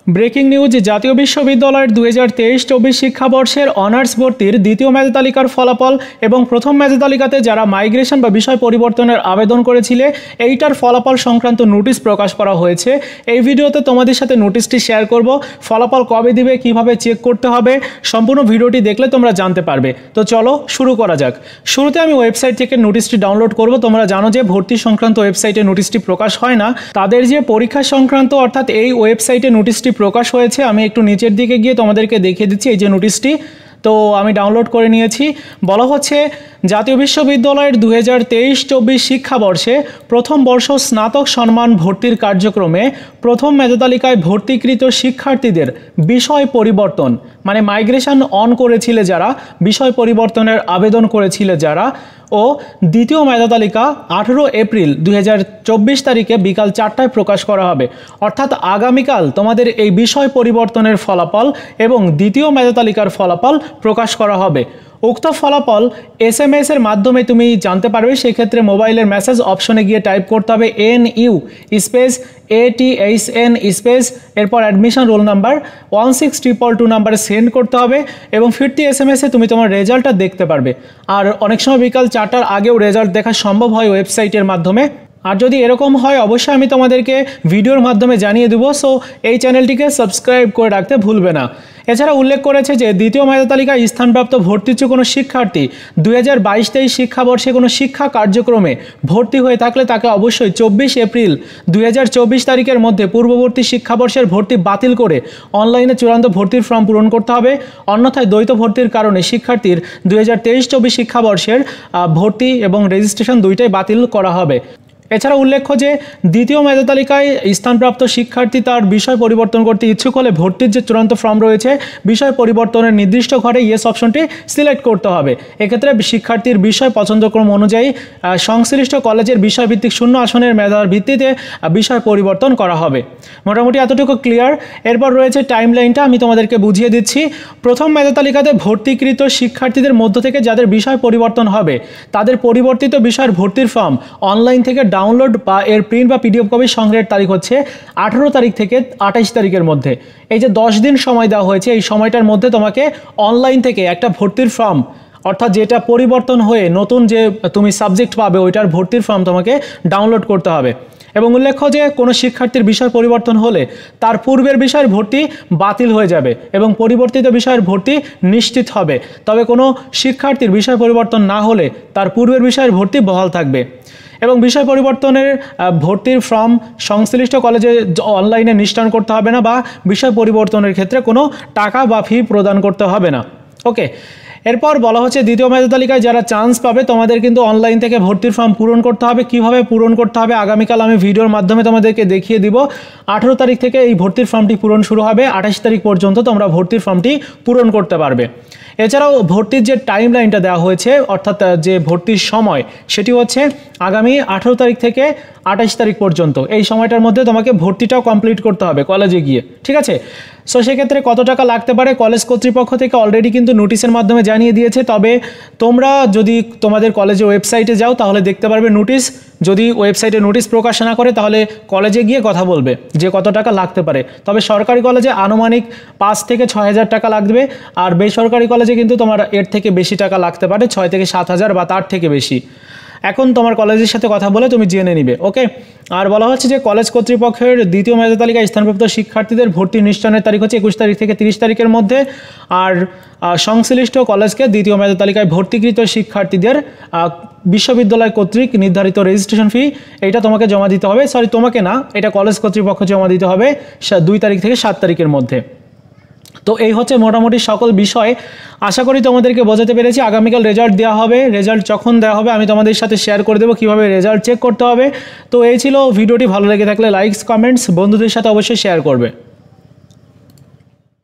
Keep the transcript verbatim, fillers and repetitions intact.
Breaking news, জাতীয় বিশ্ববিদ্যালয়ের দুই হাজার তেইশ চব্বিশ শিক্ষাবর্ষের অনার্স ভর্তির দ্বিতীয় মেধা তালিকার ফলাফল এবং প্রথম মেধা তালিকাতে যারা মাইগ্রেশন বা বিষয় পরিবর্তনের আবেদন করেছিলে এইটার ফলাফল সংক্রান্ত নোটিশ প্রকাশ করা হয়েছে। এই ভিডিওতে তোমাদের সাথে নোটিশটি শেয়ার করব। ফলাফল কবে দিবে, কিভাবে চেক করতে হবে, সম্পূর্ণ ভিডিওটি দেখলে তোমরা জানতে পারবে। তো চলো শুরু করা যাক। শুরুতে আমি ওয়েবসাইট থেকে নোটিশটি ডাউনলোড করব। তোমরা জানো যে ভর্তি সংক্রান্ত ওয়েবসাইটে নোটিশটি প্রকাশ হয় না, তাদের যে পরীক্ষা সংক্রান্ত অর্থাৎ এই ওয়েবসাইটে নোটিশটি প্রকাশ হয়েছে। আমি একটু নিচের দিকে গিয়ে তোমাদেরকে দেখিয়ে দিচ্ছি এই যে নোটিশটি, তো আমি ডাউনলোড করে নিয়েছি। বলা হচ্ছে জাতীয় বিশ্ববিদ্যালয়ের দুই হাজার তেইশ চব্বিশ শিক্ষাবর্ষে প্রথম বর্ষ স্নাতক সম্মান ভর্তির কার্যক্রমে প্রথম মেধা তালিকায় ভর্তিকৃত শিক্ষার্থীদের বিষয় পরিবর্তন, মানে মাইগ্রেশন অন করেছিলে যারা, বিষয় পরিবর্তনের আবেদন করেছিলে যারা, ও দ্বিতীয় মেধা তালিকা আঠেরো এপ্রিল দুই হাজার চব্বিশ তারিখে বিকাল চারটায় প্রকাশ করা হবে। অর্থাৎ আগামীকাল তোমাদের এই বিষয় পরিবর্তনের ফলাফল এবং দ্বিতীয় মেধা তালিকার ফলাফল প্রকাশ করা হবে। উক্ত ফলাফল এস এম এস এর মাধ্যমে তুমি জানতে পারবে। সেক্ষেত্রে মোবাইলের মেসেজ অপশনে গিয়ে টাইপ করতে হবে N U space A T H N space এরপর admission roll number one six triple two নাম্বারে সেন্ড করতে হবে এবং ফিরতি এস এম এসে তুমি তোমার রেজাল্টটা দেখতে পারবে। আর অনেক সময় বিকাল চারটার আগেও রেজাল্ট দেখা সম্ভব হয় ওয়েবসাইটের মাধ্যমে। আর যদি এরকম হয় অবশ্যই আমি তোমাদেরকে ভিডিওর মাধ্যমে জানিয়ে দেবো। সো এই চ্যানেলটিকে সাবস্ক্রাইব করে রাখতে ভুলবে না। এছাড়া উল্লেখ করেছে যে দ্বিতীয় মেধা তালিকায় স্থানপ্রাপ্ত ভর্তিচ্ছু কোনো শিক্ষার্থী দুই হাজার বাইশ তেইশ শিক্ষাবর্ষে কোনো শিক্ষা কার্যক্রমে ভর্তি হয়ে থাকলে তাকে অবশ্যই চব্বিশ এপ্রিল দুই হাজার চব্বিশ তারিখের মধ্যে পূর্ববর্তী শিক্ষাবর্ষের ভর্তি বাতিল করে অনলাইনে চূড়ান্ত ভর্তির ফর্ম পূরণ করতে হবে। অন্যথায় দ্বৈত ভর্তির কারণে শিক্ষার্থীর দুই হাজার তেইশ চব্বিশ শিক্ষাবর্ষের ভর্তি এবং রেজিস্ট্রেশন দুইটাই বাতিল করা হবে। এছাড়া উল্লেখ্য যে দ্বিতীয় মেধা তালিকায় স্থানপ্রাপ্ত শিক্ষার্থী তার বিষয় পরিবর্তন করতে ইচ্ছুক হলে ভর্তির যে চূড়ান্ত ফর্ম রয়েছে বিষয় পরিবর্তনের নির্দিষ্ট ঘরে ইয়েস অপশনটি সিলেক্ট করতে হবে। এক্ষেত্রে শিক্ষার্থীর বিষয় পছন্দক্রম অনুযায়ী সংশ্লিষ্ট কলেজের বিষয়ভিত্তিক শূন্য আসনের মেধার ভিত্তিতে বিষয় পরিবর্তন করা হবে। মোটামুটি এতটুকু ক্লিয়ার। এরপর রয়েছে টাইমলাইনটা, আমি তোমাদেরকে বুঝিয়ে দিচ্ছি। প্রথম মেধা তালিকাতে ভর্তিকৃত শিক্ষার্থীদের মধ্য থেকে যাদের বিষয় পরিবর্তন হবে তাদের পরিবর্তিত বিষয়ের ভর্তির ফর্ম অনলাইন থেকে ডাউনলোড বা এর প্রিন্ট বা পিডিএফ কপি সংগ্রহের তারিখ হচ্ছে আঠেরো তারিখ থেকে আঠাইশ তারিখের মধ্যে। এই যে দশ দিন সময় দেওয়া হয়েছে, এই সময়টার মধ্যে তোমাকে অনলাইন থেকে একটা ভর্তির ফর্ম অর্থাৎ যেটা পরিবর্তন হয়ে নতুন যে তুমি সাবজেক্ট পাবে ওইটার ভর্তির ফর্ম তোমাকে ডাউনলোড করতে হবে। এবং উল্লেখ্য যে কোনো শিক্ষার্থীর বিষয় পরিবর্তন হলে তার পূর্বের বিষয়ের ভর্তি বাতিল হয়ে যাবে এবং পরিবর্তিত বিষয়ের ভর্তি নিশ্চিত হবে। তবে কোনো শিক্ষার্থীর বিষয় পরিবর্তন না হলে তার পূর্বের বিষয়ের ভর্তি বহাল থাকবে। এবং বিষয় পরিবর্তনের ভর্তির ফর্ম সংশ্লিষ্ট কলেজে অনলাইনে নিশ্চয়ন করতে হবে না বা বিষয় পরিবর্তনের ক্ষেত্রে কোনো টাকা বা ফি প্রদান করতে হবে না। ওকে, এরপর বলা হচ্ছে দ্বিতীয় মেধা তালিকায় যারা চান্স পাবে তোমাদের কিন্তু অনলাইন থেকে ভর্তির ফর্ম পূরণ করতে হবে। কিভাবে পূরণ করতে হবে আগামীকাল আমি ভিডিওর মাধ্যমে তোমাদেরকে দেখিয়ে দিব। আঠেরো তারিখ থেকে এই ভর্তির ফর্মটি পূরণ শুরু হবে, আঠাশ তারিখ পর্যন্ত তোমরা ভর্তির ফর্মটি পূরণ করতে পারবে। এছাড়াও ভর্তির যে টাইম লাইনটা দেওয়া হয়েছে অর্থাৎ যে ভর্তির সময় সেটি হচ্ছে আগামী আঠেরো তারিখ থেকে আঠাশ তারিখ পর্যন্ত। এই সময়টার মধ্যে তোমাকে ভর্তিটাও কমপ্লিট করতে হবে কলেজে গিয়ে, ঠিক আছে? সো সেক্ষেত্রে কত টাকা লাগতে পারে কলেজ কর্তৃপক্ষ থেকে অলরেডি কিন্তু নোটিশের মাধ্যমে জানিয়ে দিয়েছে। তবে তোমরা যদি তোমাদের কলেজের ওয়েবসাইটে যাও তাহলে দেখতে পারবে নোটিশ। যদি ওয়েবসাইটে নোটিশ প্রকাশ না করে তাহলে কলেজে গিয়ে কথা বলবে যে কত টাকা লাগতে পারে। তবে সরকারি কলেজে আনুমানিক পাঁচ থেকে ছয় হাজার টাকা লাগবে, আর বেসরকারি কলেজে কিন্তু তোমার এর থেকে বেশি টাকা লাগতে পারে, ছয় থেকে সাত হাজার বা তার থেকে বেশি। এখন তোমার কলেজের সাথে কথা বলে তুমি জেনে নিবে। ওকে, আর বলা হচ্ছে যে কলেজ কর্তৃপক্ষের দ্বিতীয় মেধা তালিকায় স্থানপ্রাপ্ত শিক্ষার্থীদের ভর্তি নিশ্চয়নের তারিখ হচ্ছে একুশ তারিখ থেকে তিরিশ তারিখের মধ্যে। আর সংশ্লিষ্ট কলেজকে দ্বিতীয় মেধা তালিকায় ভর্তিকৃত শিক্ষার্থীদের বিশ্ববিদ্যালয় কর্তৃক নির্ধারিত রেজিস্ট্রেশন ফি এইটা তোমাকে জমা দিতে হবে। সরি, তোমাকে না, এটা কলেজ কর্তৃপক্ষ জমা দিতে হবে দুই তারিখ থেকে সাত তারিখের মধ্যে। তো এই হচ্ছে মোটামুটি সকল বিষয়। আশা করি তোমাদেরকে বোঝাতে পেরেছি। আগামীকাল রেজাল্ট দেওয়া হবে, রেজাল্ট যখন দেওয়া হবে আমি তোমাদের সাথে শেয়ার করে দেবো কীভাবে রেজাল্ট চেক করতে হবে। তো এই ছিল ভিডিওটি। ভালো লেগে থাকলে লাইকস কমেন্টস বন্ধুদের সাথে অবশ্যই শেয়ার করবে।